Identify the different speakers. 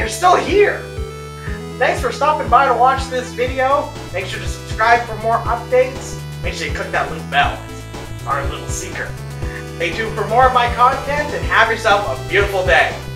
Speaker 1: still here. Thanks for stopping by to watch this video. Make sure to subscribe for more updates. Make sure you click that little bell. It's our little secret. Stay tuned for more of my content and have yourself a beautiful day.